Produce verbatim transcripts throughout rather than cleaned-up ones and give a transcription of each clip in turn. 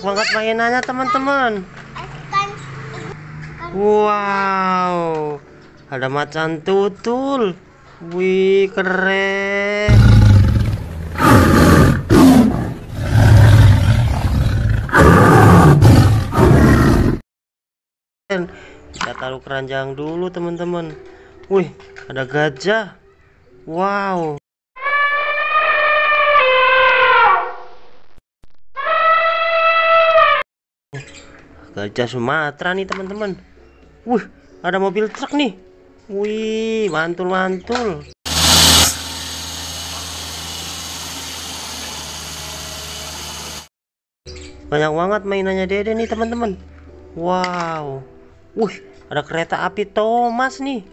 banget mainannya teman-teman. Wow, ada macan tutul. Wih, keren. Kita taruh keranjang dulu teman-teman. Wih, ada gajah. Wow. Gajah Sumatera nih teman-teman. Wih, ada mobil truk nih. Wih, mantul-mantul. Banyak banget mainannya Dede nih teman-teman. Wow. Wih, ada kereta api Thomas nih.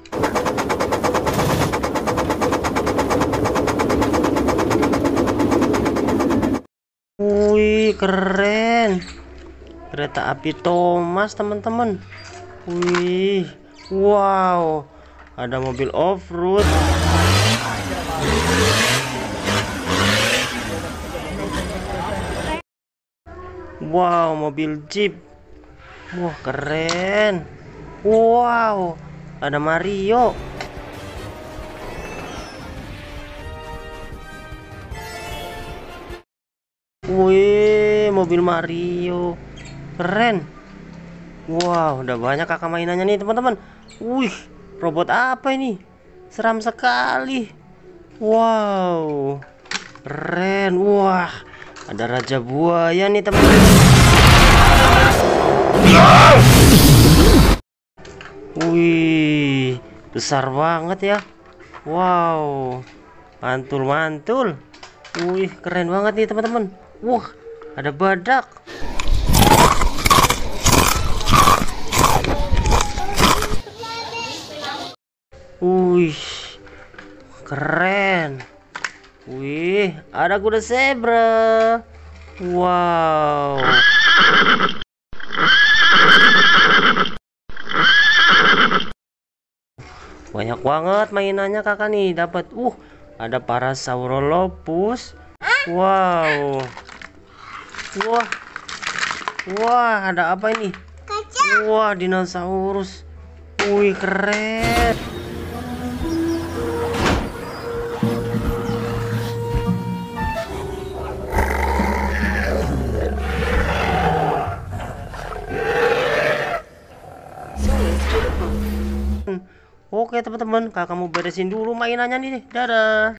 Wih, keren. Kereta api Thomas teman-teman. Wih, wow, ada mobil off-road. Wow, mobil jeep. Wah, keren. Wow, ada Mario. Wih, mobil Mario. Keren. Wow, udah banyak kakak mainannya nih teman-teman. Wih, robot apa ini? Seram sekali. Wow, keren. Wah, ada raja buaya nih teman-teman. Wih, besar banget ya. Wow, mantul-mantul. Wih, keren banget nih teman-teman. Wah, ada badak. Wih, keren. Wih, ada kuda zebra. Wow. Banyak banget mainannya kakak nih dapat. Uh, ada Parasaurolophus. Wow. Wah. Wah, ada apa ini? Wah, dinosaurus. Wih, keren. Oke teman-teman, kakak mau beresin dulu mainannya nih. Dadah.